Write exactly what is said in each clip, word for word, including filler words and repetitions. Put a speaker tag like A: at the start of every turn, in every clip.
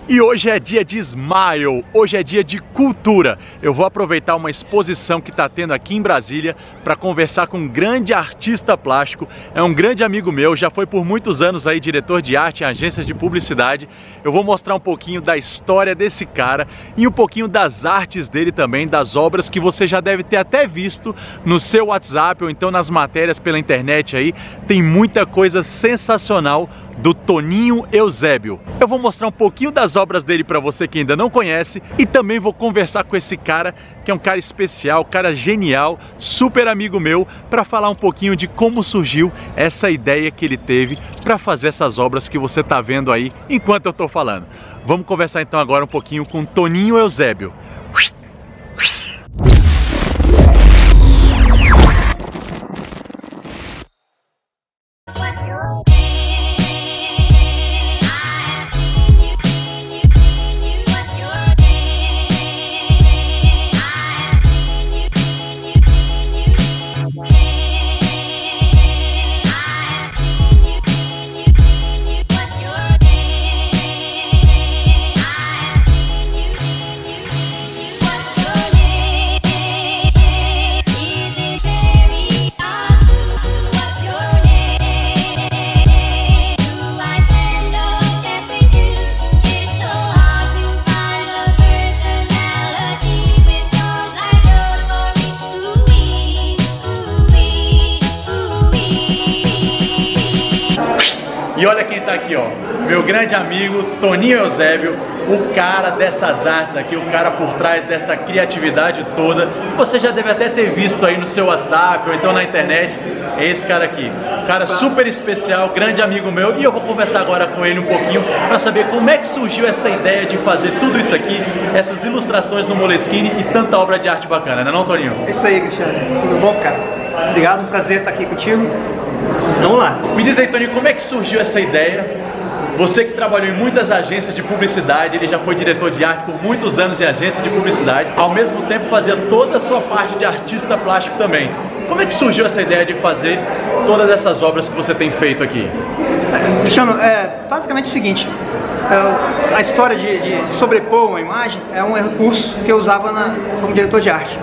A: E hoje é dia de Smile, hoje é dia de cultura. Eu vou aproveitar uma exposição que está tendo aqui em Brasília para conversar com um grande artista plástico. É um grande amigo meu, já foi por muitos anos aí diretor de arte em agências de publicidade. Eu vou mostrar um pouquinho da história desse cara e um pouquinho das artes dele também, das obras que você já deve ter até visto no seu WhatsApp ou então nas matérias pela internet aí. Tem muita coisa sensacional do Toninho Eusébio. Eu vou mostrar um pouquinho das obras dele para você que ainda não conhece e também vou conversar com esse cara que é um cara especial, cara genial, super amigo meu, para falar um pouquinho de como surgiu essa ideia que ele teve para fazer essas obras que você tá vendo aí enquanto eu tô falando. Vamos conversar então agora um pouquinho com Toninho Eusébio. E olha quem tá aqui, ó, meu grande amigo Toninho Eusébio, o cara dessas artes aqui, o cara por trás dessa criatividade toda, que você já deve até ter visto aí no seu WhatsApp ou então na internet. É esse cara aqui, cara super especial, grande amigo meu, e eu vou conversar agora com ele um pouquinho para saber como é que surgiu essa ideia de fazer tudo isso aqui, essas ilustrações no Moleskine e tanta obra de arte bacana, não é não, Toninho?
B: É isso aí, Cristiano, tudo bom, cara? Obrigado, um prazer estar aqui contigo. Vamos lá.
A: Me diz aí, Toninho, como é que surgiu essa ideia? Você que trabalhou em muitas agências de publicidade, ele já foi diretor de arte por muitos anos em agência de publicidade, ao mesmo tempo fazia toda a sua parte de artista plástico também. Como é que surgiu essa ideia de fazer todas essas obras que você tem feito aqui?
B: Cristiano, é basicamente o seguinte, é, a história de, de sobrepor uma imagem é um recurso que eu usava na, como diretor de arte.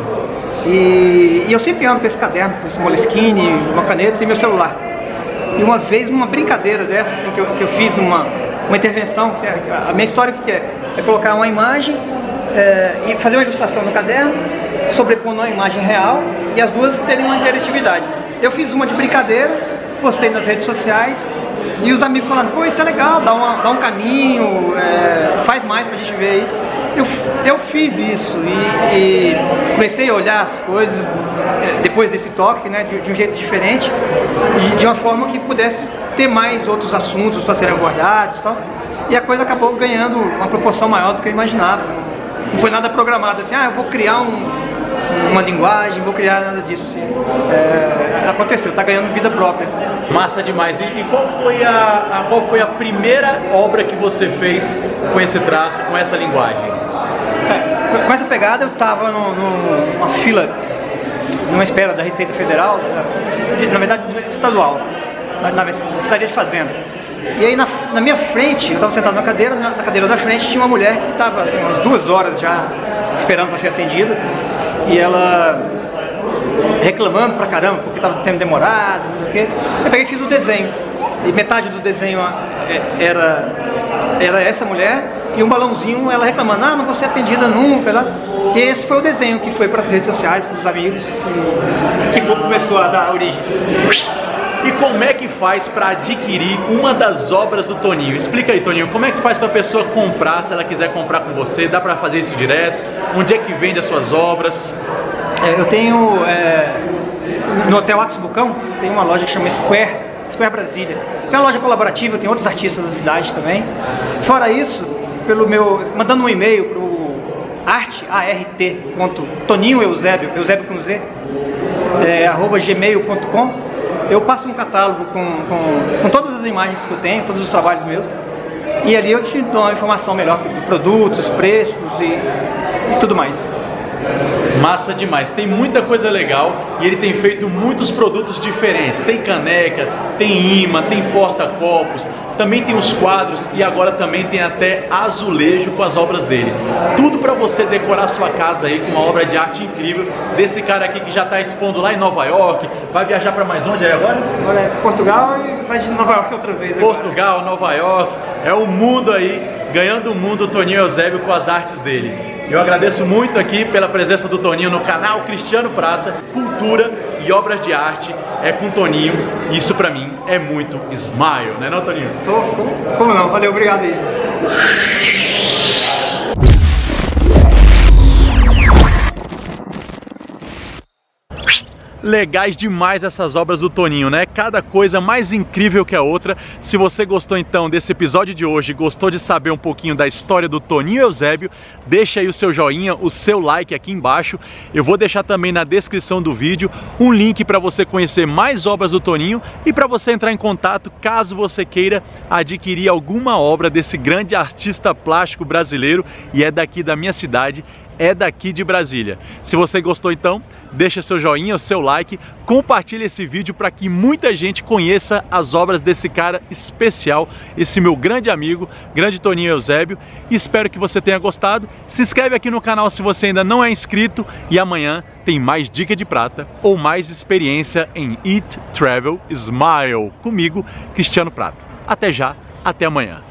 B: E, e eu sempre ando com esse caderno, com esse Moleskine, uma caneta e meu celular. E uma vez, uma brincadeira dessa, assim, que, eu, que eu fiz uma, uma intervenção, que é, a minha história que é, é colocar uma imagem é, e fazer uma ilustração no caderno, sobrepondo uma imagem real e as duas terem uma interatividade. Eu fiz uma de brincadeira, postei nas redes sociais e os amigos falaram, pô, isso é legal, dá, uma, dá um caminho, é, faz mais pra gente ver aí. Eu, eu fiz isso e, e comecei a olhar as coisas depois desse toque, né, de, de um jeito diferente, de, de uma forma que pudesse ter mais outros assuntos para serem abordados e tal. E a coisa acabou ganhando uma proporção maior do que eu imaginava. Não foi nada programado assim, ah, eu vou criar um, uma linguagem, vou criar nada disso assim. É, aconteceu, está ganhando vida própria.
A: Massa demais. E, e qual foi a, a, qual foi a primeira obra que você fez com esse traço, com essa linguagem?
B: É, com essa pegada eu estava numa fila, numa espera da Receita Federal, na verdade estadual, na, na Secretaria de Fazenda. E aí na, na minha frente, eu estava sentado na cadeira, na, na cadeira da frente tinha uma mulher que estava assim, umas duas horas já esperando para ser atendida. E ela reclamando pra caramba porque estava sendo demorado, não sei o quê. Eu peguei e fiz o desenho. E metade do desenho era, era essa mulher e um balãozinho, ela reclamando, ah, não vou ser atendida nunca. Tá? E esse foi o desenho que foi para as redes sociais, para os amigos, que começou a dar origem.
A: E como é que faz para adquirir uma das obras do Toninho? Explica aí, Toninho, como é que faz para a pessoa comprar, se ela quiser comprar com você? Dá para fazer isso direto? Onde é que vende as suas obras?
B: É, eu tenho, é, no Hotel Axis Bucão, tem uma loja que chama Square, Square Brasília. É uma loja colaborativa, tem outros artistas da cidade também. Fora isso, pelo meu, mandando um e-mail para o arte, art, ponto, Toninho Eusébio, Eusébio com Z, é, arroba gmail ponto com, eu passo um catálogo com, com, com todas as imagens que eu tenho, todos os trabalhos meus, e ali eu te dou uma informação melhor de produtos, preços e, e tudo mais.
A: Massa demais, tem muita coisa legal e ele tem feito muitos produtos diferentes. Tem caneca, tem imã, tem porta-copos, também tem os quadros e agora também tem até azulejo com as obras dele. Tudo para você decorar sua casa aí com uma obra de arte incrível desse cara aqui que já está expondo lá em Nova York. Vai viajar para mais onde aí agora?
B: Agora é Portugal e vai de Nova York outra vez. Agora.
A: Portugal, Nova York, é o mundo aí, ganhando o mundo o Toninho Eusébio com as artes dele. Eu agradeço muito aqui pela presença do Toninho no canal Cristiano Prata. Cultura e obras de arte é com o Toninho. Isso pra mim é muito smile, né não, Toninho?
B: Como, como não? Valeu, obrigado aí.
A: Legais demais essas obras do Toninho, né? Cada coisa mais incrível que a outra. Se você gostou então desse episódio de hoje, gostou de saber um pouquinho da história do Toninho Eusébio, deixa aí o seu joinha, o seu like aqui embaixo. Eu vou deixar também na descrição do vídeo um link para você conhecer mais obras do Toninho e para você entrar em contato caso você queira adquirir alguma obra desse grande artista plástico brasileiro, e é daqui da minha cidade, é daqui de Brasília. Se você gostou então, deixa seu joinha, o seu like, compartilha esse vídeo para que muita gente conheça as obras desse cara especial, esse meu grande amigo, grande Toninho Eusébio. Espero que você tenha gostado. Se inscreve aqui no canal se você ainda não é inscrito e amanhã tem mais dica de prata ou mais experiência em Eat, Travel, Smile comigo, Cristiano Prata. Até já, até amanhã.